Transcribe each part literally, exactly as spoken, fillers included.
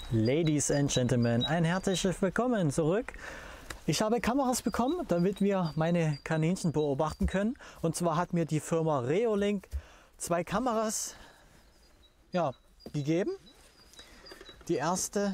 Ladies and Gentlemen, ein herzliches Willkommen zurück. Ich habe Kameras bekommen, damit wir meine Kaninchen beobachten können. Und zwar hat mir die Firma Reolink zwei Kameras ja, gegeben. Die erste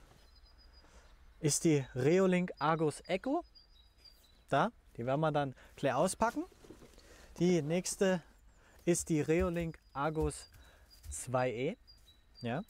ist die Reolink Argus Echo. Da, die werden wir dann gleich auspacken. Die nächste ist die Reolink Argus zwei E. Ja.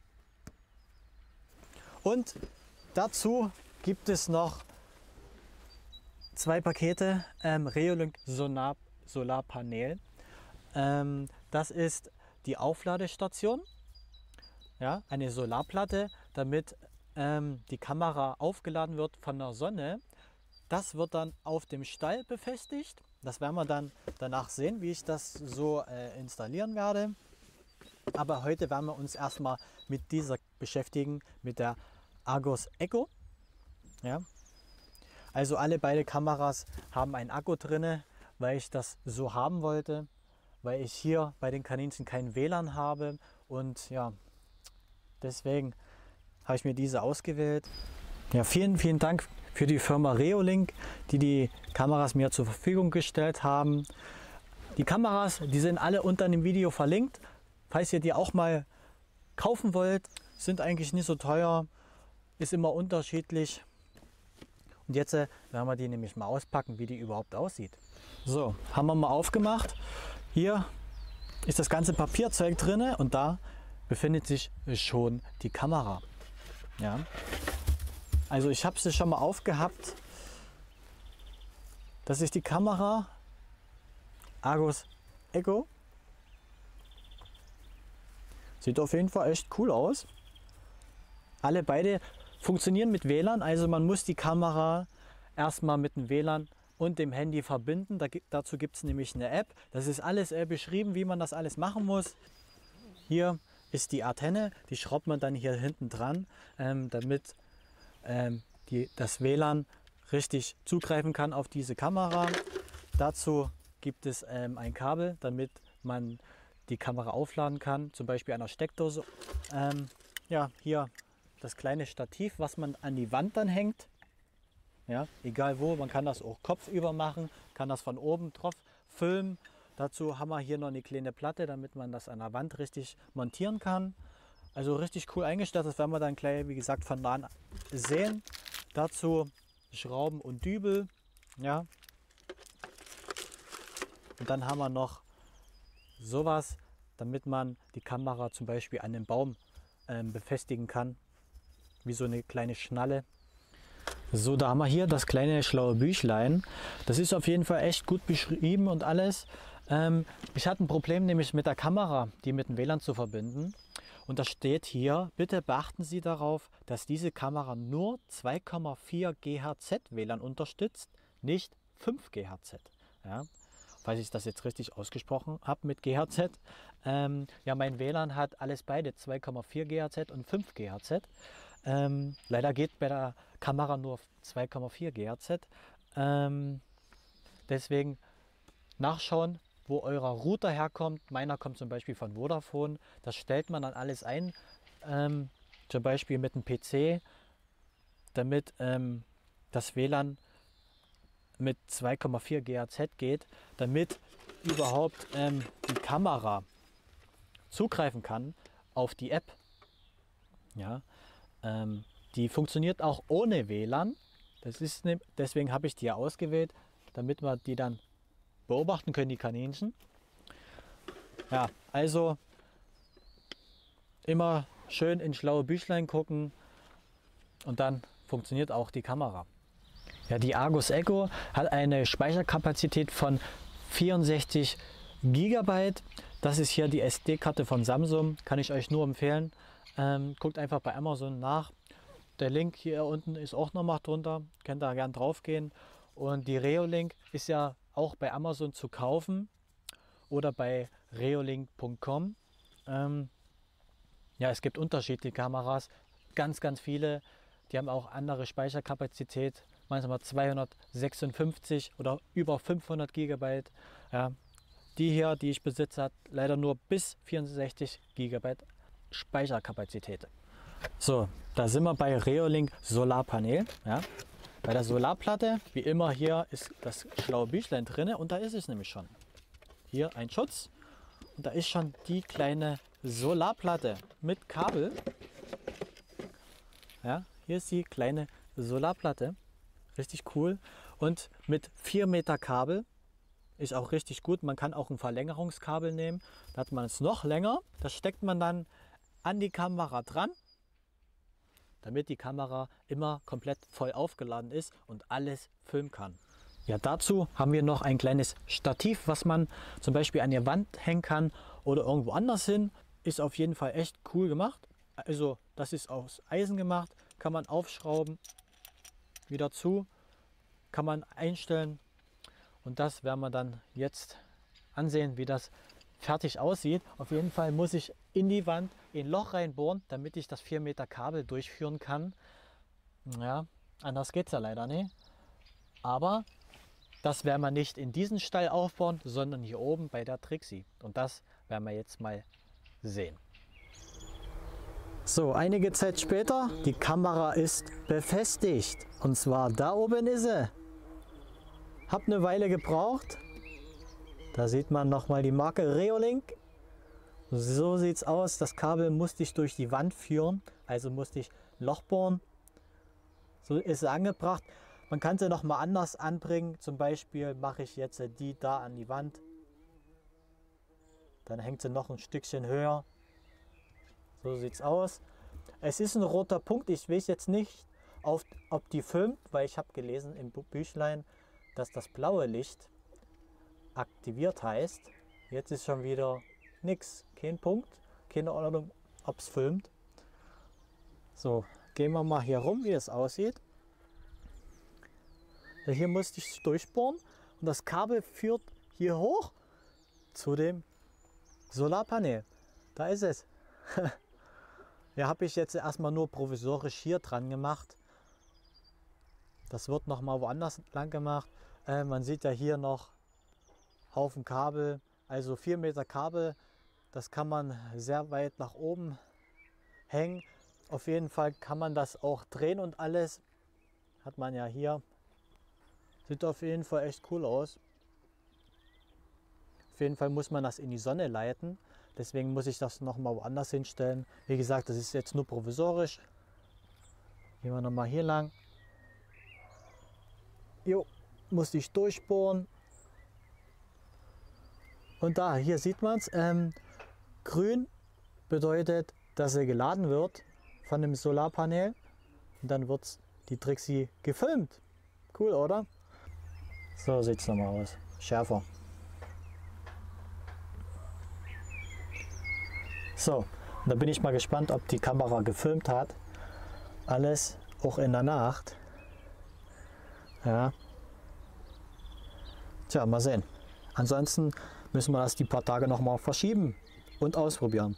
Und dazu gibt es noch zwei Pakete ähm, Reolink Solar, Solarpanel. Ähm, das ist die Aufladestation, ja, eine Solarplatte, damit ähm, die Kamera aufgeladen wird von der Sonne. Das wird dann auf dem Stall befestigt. Das werden wir dann danach sehen, wie ich das so äh, installieren werde. Aber heute werden wir uns erstmal mit dieser beschäftigen, mit der Argus Echo. Ja. Also alle beide Kameras haben einen Akku drin, weil ich das so haben wollte, weil ich hier bei den Kaninchen kein W L A N habe und ja, deswegen habe ich mir diese ausgewählt. Ja, vielen, vielen Dank für die Firma Reolink, die die Kameras mir zur Verfügung gestellt haben. Die Kameras, die sind alle unter dem Video verlinkt. Falls ihr die auch mal kaufen wollt, sind eigentlich nicht so teuer, ist immer unterschiedlich. Und jetzt äh, werden wir die nämlich mal auspacken, wie die überhaupt aussieht. So, haben wir mal aufgemacht. Hier ist das ganze Papierzeug drin und da befindet sich schon die Kamera. Ja. Also ich habe sie schon mal aufgehabt. Das ist die Kamera Argus Echo. Sieht auf jeden Fall echt cool aus. Alle beide funktionieren mit W L A N, also man muss die Kamera erstmal mit dem W L A N und dem Handy verbinden. Da, dazu gibt es nämlich eine App. Das ist alles äh, beschrieben, wie man das alles machen muss. Hier ist die Antenne, die schraubt man dann hier hinten dran, ähm, damit ähm, die, das W L A N richtig zugreifen kann auf diese Kamera. Dazu gibt es ähm, ein Kabel, damit man die Kamera aufladen kann, zum Beispiel einer Steckdose. Ähm, ja, hier das kleine Stativ, was man an die Wand dann hängt. Ja, egal wo, man kann das auch kopfüber machen, kann das von oben drauf filmen. Dazu haben wir hier noch eine kleine Platte, damit man das an der Wand richtig montieren kann. Also richtig cool eingestellt, das werden wir dann gleich, wie gesagt, von nahen sehen. Dazu Schrauben und Dübel. Ja. Und dann haben wir noch sowas, damit man die Kamera zum Beispiel an den Baum äh, befestigen kann, wie so eine kleine Schnalle. So, da haben wir hier das kleine schlaue Büchlein. Das ist auf jeden Fall echt gut beschrieben und alles. Ähm, ich hatte ein Problem nämlich mit der Kamera, die mit dem W L A N zu verbinden. Und da steht hier, bitte beachten Sie darauf, dass diese Kamera nur zwei Komma vier Gigahertz W L A N unterstützt, nicht fünf Gigahertz. Ja. Falls ich das jetzt richtig ausgesprochen habe mit Gigahertz. Ähm, ja, mein W L A N hat alles beide, zwei Komma vier Gigahertz und fünf Gigahertz. Ähm, leider geht bei der Kamera nur zwei Komma vier Gigahertz. Ähm, deswegen nachschauen, wo euer Router herkommt. Meiner kommt zum Beispiel von Vodafone. Das stellt man dann alles ein, ähm, zum Beispiel mit einem P C, damit ähm, das W L A N mit zwei Komma vier Gigahertz geht, damit überhaupt ähm, die Kamera zugreifen kann auf die App. Ja, ähm, die funktioniert auch ohne W L A N. Das ist ne, deswegen habe ich die ja ausgewählt, damit wir die dann beobachten können, die Kaninchen. Ja, also immer schön in schlaue Büchlein gucken und dann funktioniert auch die Kamera. Ja, die Argus Echo hat eine Speicherkapazität von vierundsechzig Gigabyte. Das ist hier die S D-Karte von Samsung, kann ich euch nur empfehlen. Ähm, guckt einfach bei Amazon nach. Der Link hier unten ist auch noch mal drunter, könnt da gern drauf gehen. Und die Reolink ist ja auch bei Amazon zu kaufen oder bei reolink punkt com. Ähm, ja, es gibt unterschiedliche Kameras, ganz, ganz viele. Die haben auch andere Speicherkapazität. Manchmal zweihundertsechsundfünfzig oder über fünfhundert Gigabyte. Ja, die hier, die ich besitze, hat leider nur bis vierundsechzig Gigabyte Speicherkapazität. So, da sind wir bei Reolink Solarpanel. Ja. Bei der Solarplatte, wie immer, hier ist das schlaue Büchlein drin und da ist es nämlich schon. Hier ein Schutz und da ist schon die kleine Solarplatte mit Kabel. Ja, hier ist die kleine Solarplatte. Richtig cool. Und mit vier Meter Kabel ist auch richtig gut. Man kann auch ein Verlängerungskabel nehmen. Da hat man es noch länger. Das steckt man dann an die Kamera dran, damit die Kamera immer komplett voll aufgeladen ist und alles filmen kann. Ja, dazu haben wir noch ein kleines Stativ, was man zum Beispiel an die Wand hängen kann oder irgendwo anders hin. Ist auf jeden Fall echt cool gemacht. Also das ist aus Eisen gemacht, kann man aufschrauben, wieder zu, kann man einstellen und das werden wir dann jetzt ansehen, wie das fertig aussieht. Auf jeden Fall muss ich in die Wand ein Loch reinbohren, damit ich das vier Meter Kabel durchführen kann. Ja, anders geht es ja leider nicht. Aber das werden wir nicht in diesen Stall aufbauen, sondern hier oben bei der Trixie. Und das werden wir jetzt mal sehen. So, einige Zeit später, die Kamera ist befestigt. Und zwar da oben ist sie. Hab eine Weile gebraucht. Da sieht man nochmal die Marke Reolink. So sieht es aus. Das Kabel musste ich durch die Wand führen. Also musste ich ein Loch bohren. So ist sie angebracht. Man kann sie noch mal anders anbringen. Zum Beispiel mache ich jetzt die da an die Wand. Dann hängt sie noch ein Stückchen höher. So sieht es aus. Es ist ein roter Punkt. Ich weiß jetzt nicht, auf, ob die filmt, weil ich habe gelesen im Büchlein, dass das blaue Licht aktiviert heißt. Jetzt ist schon wieder nichts. Kein Punkt. Keine Ahnung, ob es filmt. So, gehen wir mal hier rum, wie es aussieht. Hier musste ich durchbohren und das Kabel führt hier hoch zu dem Solarpanel. Da ist es. Ja, habe ich jetzt erstmal nur provisorisch hier dran gemacht. Das wird noch mal woanders lang gemacht. Äh, man sieht ja hier noch Haufen Kabel, also vier Meter Kabel. Das kann man sehr weit nach oben hängen. Auf jeden Fall kann man das auch drehen und alles. Hat man ja hier. Sieht auf jeden Fall echt cool aus. Auf jeden Fall muss man das in die Sonne leiten. Deswegen muss ich das noch mal woanders hinstellen. Wie gesagt, das ist jetzt nur provisorisch. Gehen wir noch mal hier lang. Jo, musste ich durchbohren. Und da, hier sieht man es. Ähm, grün bedeutet, dass er geladen wird von dem Solarpanel. Und dann wird die Trixie gefilmt. Cool, oder? So sieht es nochmal aus. Schärfer. So, da bin ich mal gespannt, ob die Kamera gefilmt hat. Alles auch in der Nacht. Ja. Tja, mal sehen. Ansonsten müssen wir das die paar Tage noch mal verschieben und ausprobieren.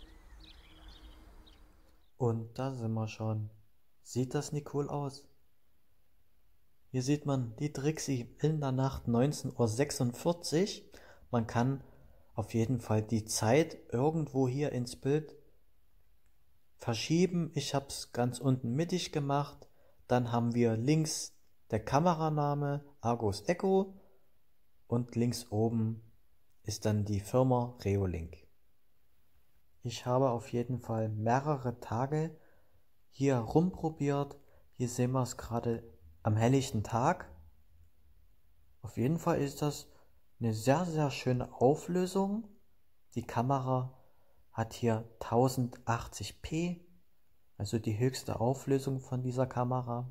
Und da sind wir schon. Sieht das nicht cool aus? Hier sieht man die Trixie in der Nacht neunzehn Uhr sechsundvierzig. Man kann auf jeden Fall die Zeit irgendwo hier ins Bild verschieben. Ich habe es ganz unten mittig gemacht. Dann haben wir links der Kameraname Argus Echo und links oben ist dann die Firma Reolink. Ich habe auf jeden Fall mehrere Tage hier rumprobiert. Hier sehen wir es gerade am helllichten Tag. Auf jeden Fall ist das eine sehr, sehr schöne Auflösung. Die Kamera hat hier tausendachtzig p, also die höchste Auflösung von dieser Kamera.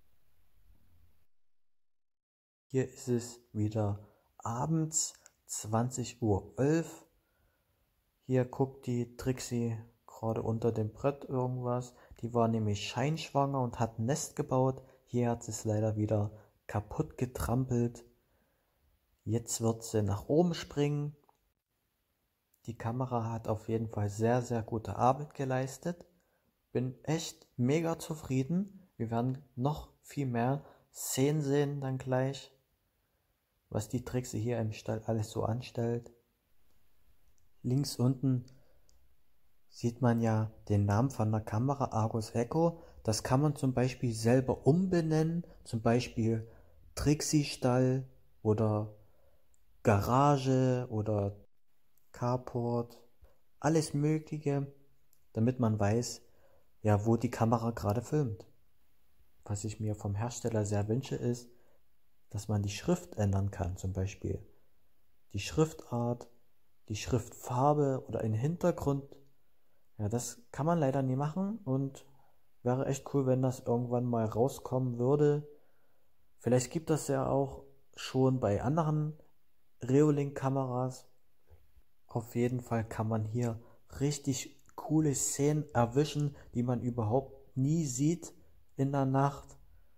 Hier ist es wieder abends, zwanzig Uhr elf. Hier guckt die Trixie gerade unter dem Brett irgendwas. Die war nämlich scheinschwanger und hat ein Nest gebaut. Hier hat sie es leider wieder kaputt getrampelt. Jetzt wird sie nach oben springen. Die Kamera hat auf jeden Fall sehr, sehr gute Arbeit geleistet. Bin echt mega zufrieden. Wir werden noch viel mehr Szenen sehen dann gleich, was die Trixie hier im Stall alles so anstellt. Links unten sieht man ja den Namen von der Kamera Argus Echo. Das kann man zum Beispiel selber umbenennen, zum Beispiel Trixie-Stall oder Garage oder Carport, alles Mögliche, damit man weiß, ja, wo die Kamera gerade filmt. Was ich mir vom Hersteller sehr wünsche, ist, dass man die Schrift ändern kann, zum Beispiel die Schriftart, die Schriftfarbe oder einen Hintergrund. Ja, das kann man leider nie machen und wäre echt cool, wenn das irgendwann mal rauskommen würde. Vielleicht gibt das ja auch schon bei anderen Reolink-Kameras. Auf jeden Fall kann man hier richtig coole Szenen erwischen, die man überhaupt nie sieht in der Nacht.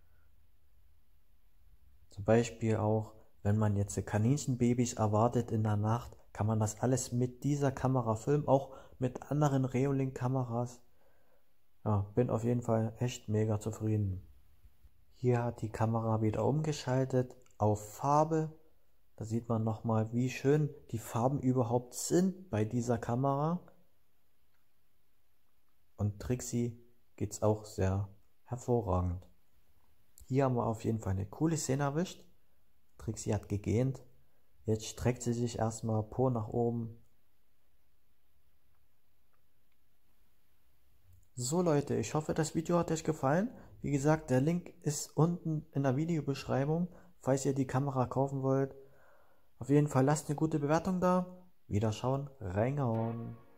Zum Beispiel auch, wenn man jetzt Kaninchenbabys erwartet in der Nacht, kann man das alles mit dieser Kamera filmen, auch mit anderen Reolink-Kameras. Ja, bin auf jeden Fall echt mega zufrieden. Hier hat die Kamera wieder umgeschaltet auf Farbe. Da sieht man nochmal, wie schön die Farben überhaupt sind bei dieser Kamera. Und Trixie geht es auch sehr hervorragend. Hier haben wir auf jeden Fall eine coole Szene erwischt. Trixie hat gegähnt. Jetzt streckt sie sich erstmal Po nach oben. So Leute, ich hoffe, das Video hat euch gefallen. Wie gesagt, der Link ist unten in der Videobeschreibung, falls ihr die Kamera kaufen wollt. Auf jeden Fall lasst eine gute Bewertung da. Wiederschauen, reingehauen.